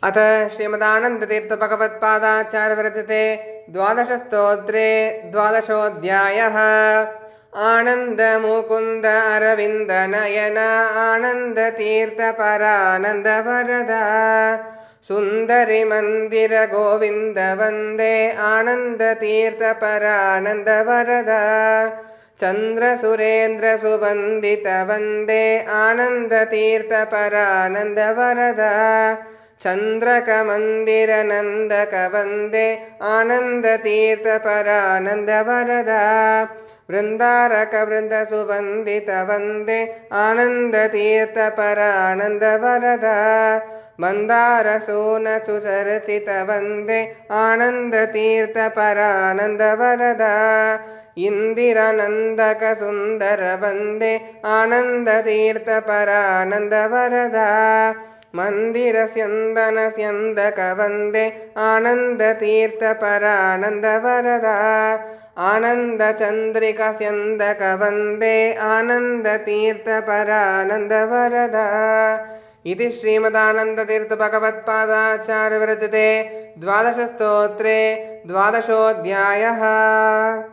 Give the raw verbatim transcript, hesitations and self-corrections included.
अथ श्रीमदानन्दतीर्थभगवत्पादाचार्यविरचिते द्वादशस्तोत्रे द्वादशोऽध्यायः। आनन्दमुकुन्द अरविन्दनयन आनन्दतीर्थपरानन्दवरदा सुन्दरि मन्दिर गोविन्द वन्दे आनन्दतीर्थपरानन्दवरदा चन्द्रसुरेन्द्र सुवन्दित वन्दे आनन्दतीर्थपरानन्दवरदा चन्द्रकमन्दिर नन्दक वन्दे आनन्दतीर्थपरानन्दवरदा वृन्दारक वृन्द सुवन्दित वन्दे आनन्दतीर्थपरानन्दवरदा मन्दारसून सुचर्चित वन्दे आनन्दतीर्थपरानन्दवरदा इन्दिरानन्दक सुन्दर वन्दे आनन्दतीर्थपरानन्दवरदा मन्दिरस्यन्दन स्यन्दक वन्दे आनन्दतीर्थपरानन्दवरदा आनन्दचन्द्रिका स्यन्दक वन्दे आनन्दतीर्थपरानन्दवरदा। इति श्रीमदानन्दतीर्थभगवत्पादाचार्यविरचिते द्वादशस्तोत्रे द्वादशोऽध्यायः।